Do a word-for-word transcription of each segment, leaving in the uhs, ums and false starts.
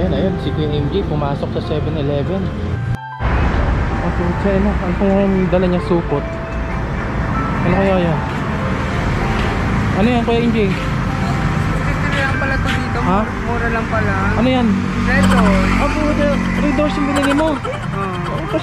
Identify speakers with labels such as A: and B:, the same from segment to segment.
A: Ayun, ayun, si Kuya M J pumasok sa seven eleven. Okay, China, ano kaya yung dala niya supot? Ano kaya yan? Ano yan, Kuya M J?
B: Ito lang pala to dito,
A: ha?
B: Mura lang pala.
A: Ano yan?
B: Red Doors.
A: Ah, puro Red Doors yung binili mo.
B: Oh.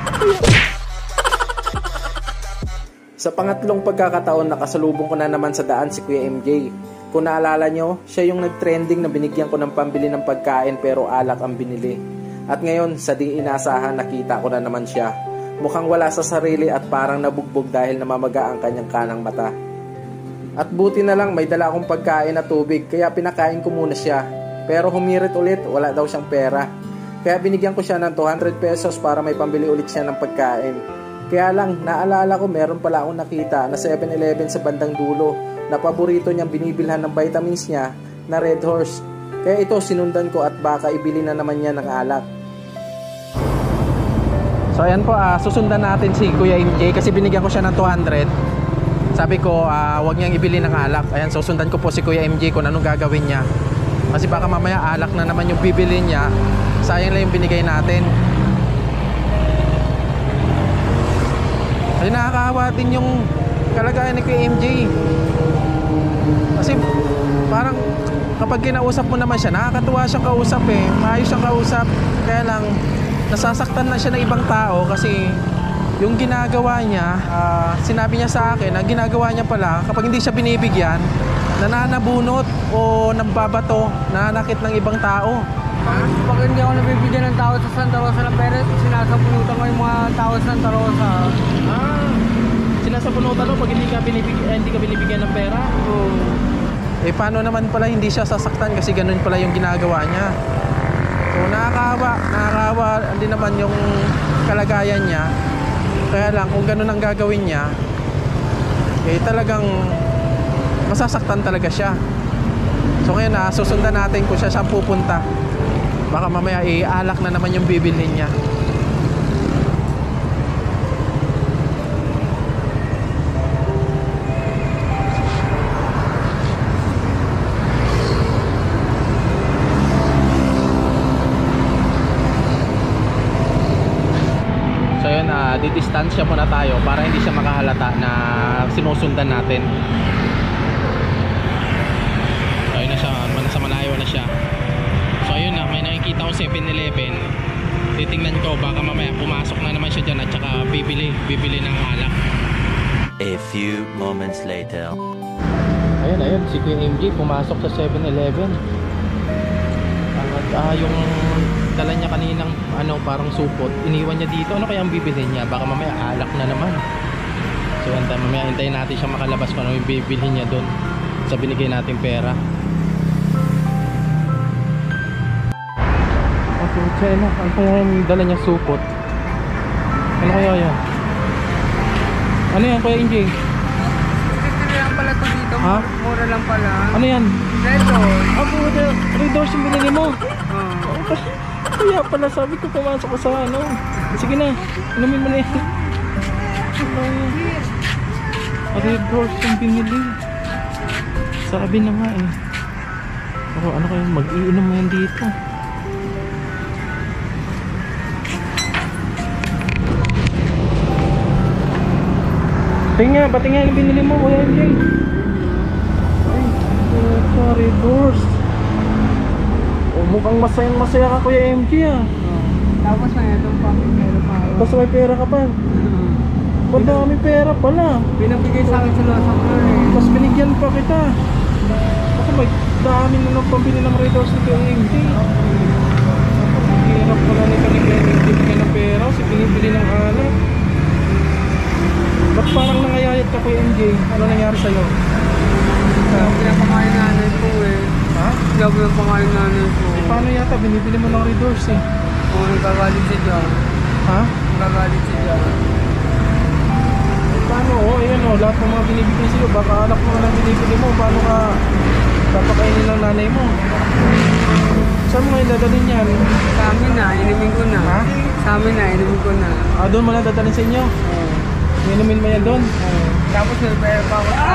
C: Sa pangatlong pagkakataon, nakasalubong ko na naman sa daan si Kuya M J. Kung naalala nyo, siya yung nag-trending na binigyan ko ng pambili ng pagkain pero alak ang binili. At ngayon, sa di inasahan, nakita ko na naman siya. Mukhang wala sa sarili at parang nabugbog dahil namamaga ang kanyang kanang mata. At buti na lang may dala akong pagkain at tubig kaya pinakain ko muna siya. Pero humirit ulit, wala daw siyang pera. Kaya binigyan ko siya ng two hundred pesos para may pambili ulit siya ng pagkain. Kaya lang, naalala ko meron pala akong nakita na seven eleven sa bandang dulo na paborito niyang binibilhan ng vitamins niya na Red Horse. Kaya ito sinundan ko at baka ibili na naman niya ng alak.
A: So ayan po, uh, susundan natin si Kuya M J kasi binigyan ko siya ng two hundred. Sabi ko, uh, wag niyang ibili ng alak. Ayan, susundan ko po si Kuya M J kung anong gagawin niya. Kasi baka mamaya alak na naman yung bibili niya. Sayang lang yung binigay natin. Kasi nakakahawa din yung kalagayan ni Kuya M J. Kasi parang kapag kinausap mo naman siya, nakakatuwa siyang kausap eh. Maayos siyang kausap. Kaya lang nasasaktan na siya ng ibang tao kasi yung ginagawa niya, uh, sinabi niya sa akin, ang ginagawa niya pala kapag hindi siya binibigyan, nananabunot o nambabato, nananakit ng ibang tao.
B: Pag hindi ako nabibigyan ng tao sa Santa Rosa ng pera, sinasabunutan ko yung mga tao sa Santa Rosa.
A: Ah, sinasabunutan mo pag hindi ka binibigyan, eh, hindi ka binibigyan ng pera?
B: Oo.
A: Eh paano naman pala hindi siya sasaktan kasi ganun pala yung ginagawa niya. So nakakahawa, nakakahawa hindi naman yung kalagayan niya. Kaya lang kung ganun ang gagawin niya, eh talagang masasaktan talaga siya. So ngayon na, susundan natin kung siya saan pupunta. Baka mamaya i-alak na naman yung bibilhin niya. So yun, uh, didistansya muna tayo para hindi siya makahalata na sinusundan natin. So ayun na siya, sa malayo na siya. So ayun na, may nakikita ko seven eleven. Titingnan ko, baka mamaya pumasok na naman siya dyan at saka bibili, bibili ng alak.
D: A few moments later.
A: Ayun, ayun, si Kuya M J pumasok sa seven eleven. At uh, yung dala niya kaninang ano, parang supot, iniwan niya dito. Ano kaya ang bibilhin niya? Baka mamaya alak na naman. So hantay, mamaya hintayin natin siya makalabas kung ano yung bibilhin niya doon sa binigay nating pera. Okay, China, ano kaya yung dala niya supot? Ano kaya yan? Ano yan, Kuya M J?
B: Ito lang pala to dito,
A: ha?
B: Mura lang pala.
A: Ano yan?
B: Red Doors.
A: Ah, puro Red Doors yung binili mo.
B: Oh.
A: Kaya pala sabi ko pumasok ko sa ano. Sige na, inumin mo na yan. Red Doors yung binili. Sabi na nga eh. Pero ano kayo, mag-iinom mo yan dito. Tingnan, pati nga yung binili mo, Kuya M J. Ay, sorry, Doors. Oh, mukhang masayang masaya ka, Kuya M J ah.
B: Tapos may itong pamilya pa.
A: Tapos may pera ka pa. Madami pera pala.
B: Binabigay sa akin sa Los Angeles.
A: Tapos binigyan pa kita. Ako may dami na lang pambili ng Red Doors ni Kuya M J. Hirap pala ni Kuya M J bigyan ng pera kasi binibili ng alak. Ba't parang nangayayat ka, Kuya M J? Ano nangyari sa'yo?
B: Kaya pinapakain nanay ko eh.
A: Ha?
B: Kaya pinapakain nanay ko.
A: Eh, paano yata? Binibili mo ng Red Doors eh.
B: Oo, nagkagalit siya dyan.
A: Ha?
B: Nagkagalit siya dyan.
A: Eh, paano? Oh, ayan o. Lahat ng mga binibigay sa'yo. Baka alak mo na binibili mo. Paano ka papakainin ng nanay mo? Saan mo ngayon dadalhin yan?
B: Sa amin na, inumin ko na.
A: Ha?
B: Sa amin na, inumin ko na.
A: Ah, doon mo na dadalhin sa inyo?
B: Oo.
A: Inumin mo yan doon?
B: Oo. Tapos may pera pa ako sa ako.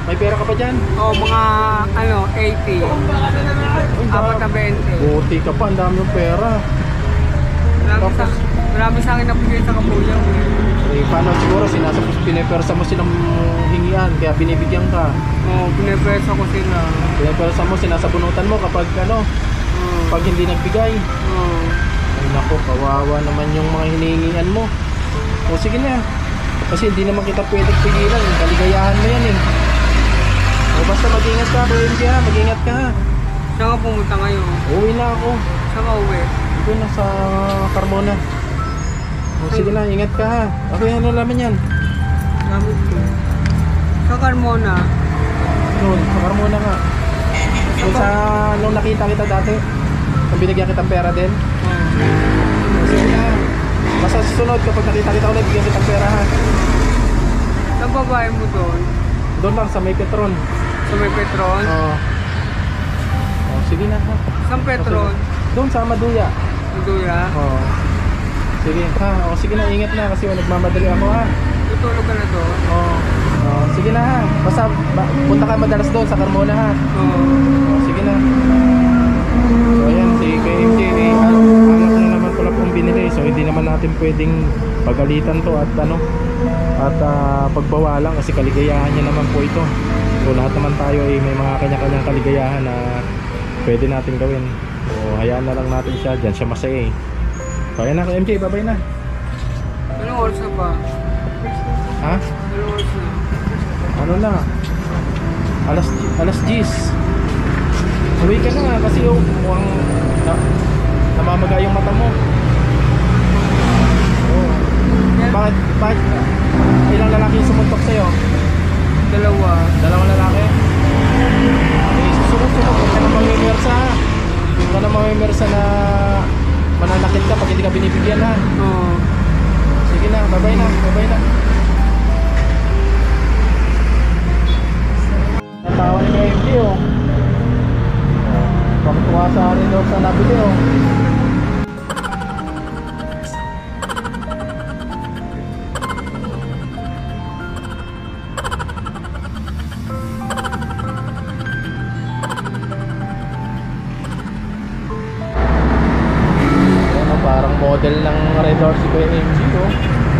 A: May pera ka pa dyan?
B: O, mga, ano, eighty. Apat na twenty.
A: Buti ka pa, ang dami yung pera.
B: Marami sa,
A: Tapos?
B: marami sa akin napigay sa kapuyaw.
A: Eh, paano siguro sinasapos, pinepersa mo silang hingian, kaya binibigyan ka.
B: O, pinapresa ko sila.
A: Pinepersa mo, sinasabunutan mo kapag ano,
B: O,
A: pag hindi nagbigay.
B: o.
A: Ay nako, kawawa naman yung mga hinihingian mo. O sige na, kasi hindi naman kita pwedeng pigilan, kaligayahan mo yan eh. O basta mag-ingat ka, Kuya M J ha, mag-ingat ka ha.
B: Saan ka pumunta ngayon?
A: Uwi na ako,
B: Saan ka uwi?
A: ito na sa Carmona. O sige na, ingat ka ha. Okay, ano naman yan?
B: Gamit ko. Sa Carmona.
A: Doon, sa Carmona nga. Doon sa, nung nakita kita dati, nung binigyan kitang pera din.
B: O.
A: O sige na, basta susunod kapag nakita kita ulit, bigyan kitang pera ha.
B: Saan babae mo doon?
A: Doon lang sa may Petron.
B: Sa may Petron?
A: Oo. Oh, sige na ha.
B: Saan Petron?
A: Doon sa Maduya.
B: Maduya?
A: Oo. Sige ha. O sige na, ingat na kasi nagmamadali ako ha.
B: Tutulog ka na doon?
A: Oo. Oh, sige na ha. Basta ba, punta ka madalas doon sa Carmona ha.
B: Oo.
A: Oh, sige na. So ayan, si K M J eh, al- anak na naman pala pong binili. So hindi naman natin pwedeng pagalitan to at ano at uh, pagbawalan kasi kaligayahan niya naman po ito. So lahat naman tayo ay may mga kanya-kanyang kaligayahan na pwede natin gawin. So hayaan na lang natin siya, diyan siya masaya eh. So ayan na, K M J, bye-bye na.
B: Anong oras na ba?
A: Ha?
B: Anong oras na?
A: Ano na? Alas alas diyes. Uwi ka na kasi yung mukhang na, namamaga yung mata mo. Oh.
B: Yan,
A: Bakit? Bakit? Ilang lalaki yung sumuntok sa'yo?
B: dalawa.
A: Dalawang lalaki? Eh, susunod-sunod. Huwag ka na mamimersa ha. Huwag ka na mamimersa na mananakit ka pag hindi ka binibigyan ha.
B: Oo.
A: Sige na, bye-bye na, bye-bye na. Natawa ni K M J oh. Pagtuwa sa akin daw sa nabili oh. Ano, parang model ng Red Horse si Kuya M G oh.